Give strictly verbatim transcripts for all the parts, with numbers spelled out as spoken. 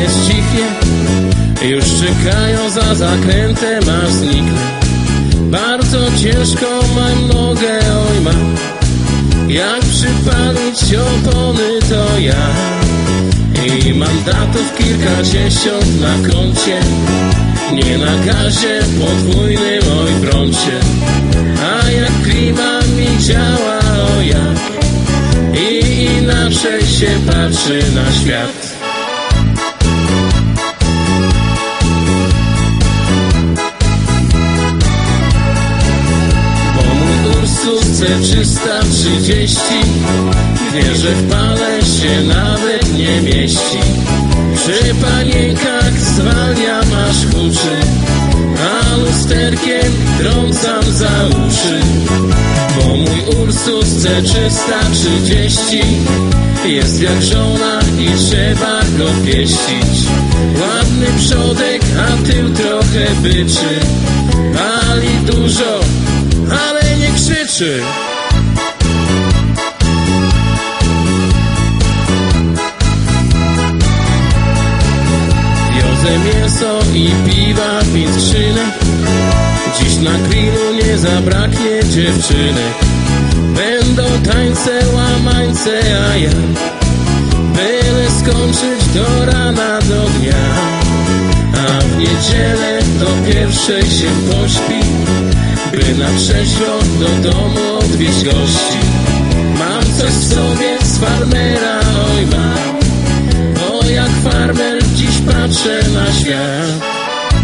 jest cichnie, już czekają za zakrętem, aż zniknę. Bardzo ciężko mam nogę, oj mam. Jak przypalić opony, to ja. I mandatów kilkadziesiąt na koncie, nie na gazie podwójnym, oj prącie. A jak klima mi działa, o jak. I inaczej się patrzy na świat. C trzysta trzydzieści wie, że w pale się nawet nie mieści. Przy panienkach zwalniam aż huczy, a lusterkiem trącam za uszy. Bo mój Ursus C trzysta trzydzieści jest jak żona i trzeba go pieścić. Ładny przodek, a tył trochę byczy. Pali dużo, ale nie krzyczy. Wiozę mięso i piwa, pięć skrzynek. Dziś na grillu nie zabraknie dziewczynek. Będą tańce, łamańce, a ja byle skończyć do rana, do dnia. A w niedzielę do pierwszej się pośpi, by na trzeźwo do domu odwieźć gości. Mam coś w sobie z farmera, oj mam. Bo jak farmer dziś patrzę na świat.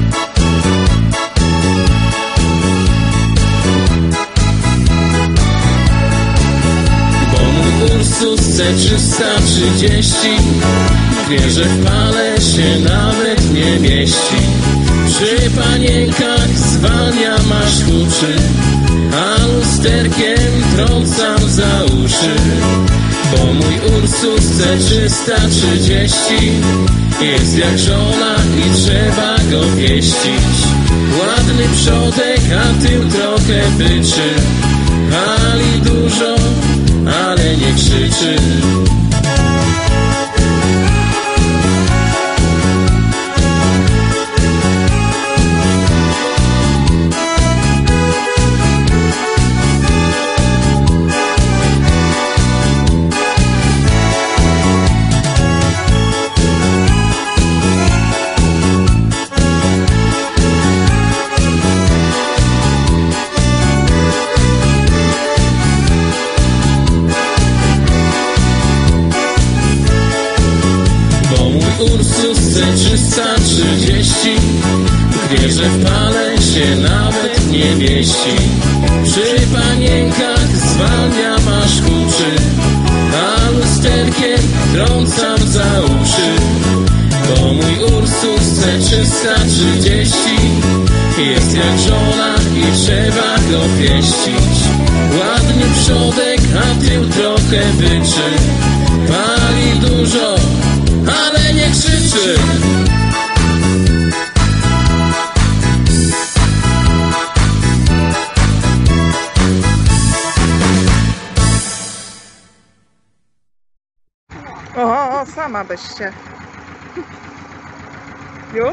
Bo mój Ursus C trzysta trzydzieści wie, że w pale się nawet nie mieści. Przy panienkach zwalniam aż huczy, a lusterkiem trącam za uszy. Bo mój Ursus C trzysta trzydzieści jest jak żona i trzeba go pieścić. Ładny przodek, a tył trochę byczy. Pali dużo, ale nie krzyczy. Ursus C trzysta trzydzieści wie, że w pale się nawet nie mieści. Przy panienkach zwalniam aż huczy, a lusterkiem trącam za uszy. Bo mój Ursus C trzysta trzydzieści jest jak żona i trzeba go pieścić. Ładny przodek, a tył trochę byczy. Pali dużo, ale nie krzyczy. O, o, sama byś się. Już?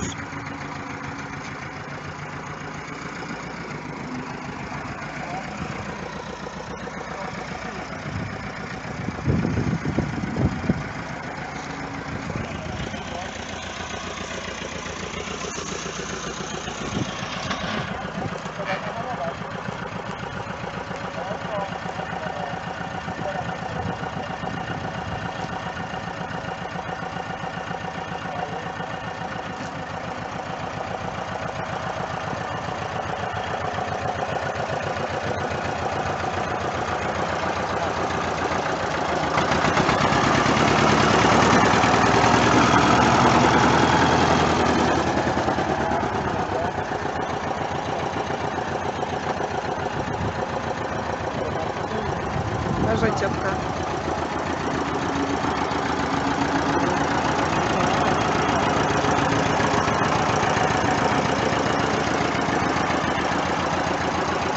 Uważaj, ciotka.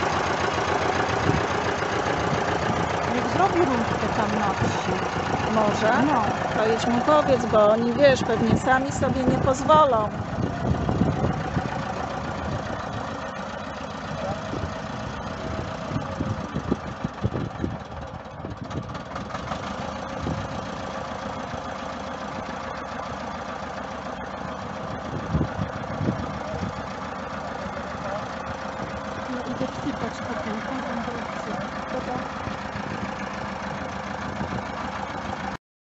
Niech zrobi rundkę tam na wsi. Może. męża? No. To idź mu powiedz, bo oni, wiesz, pewnie sami sobie nie pozwolą.